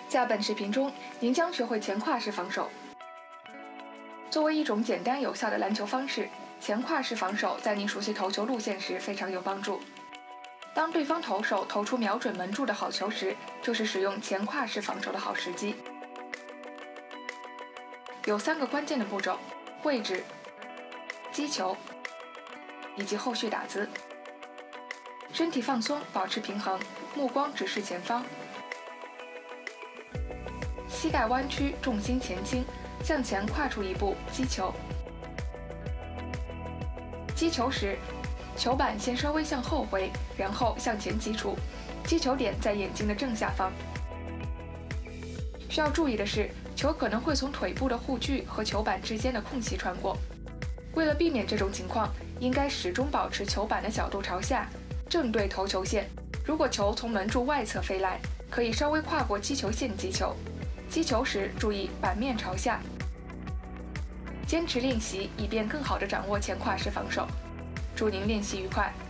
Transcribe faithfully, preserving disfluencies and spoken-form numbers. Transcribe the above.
在本视频中，您将学会前跨式防守。作为一种简单有效的篮球方式，前跨式防守在您熟悉投球路线时非常有帮助。当对方投手投出瞄准门柱的好球时，就是使用前跨式防守的好时机。有三个关键的步骤：位置、击球以及后续打姿。身体放松，保持平衡，目光直视前方。膝盖弯曲，重心前倾，向前跨出一步，击球。击球时，球板先稍微向后挥，然后向前击出，击球点在眼睛的正下方。需要注意的是，球可能会从腿部的护具和球板之间的空隙穿过。为了避免这种情况，应该始终保持球板的角度朝下，正对投球线。如果球从门柱外侧飞来，可以稍微跨过击球线击球。击球时注意板面朝下。坚持练习，以便更好地掌握前跨式防守。祝您练习愉快！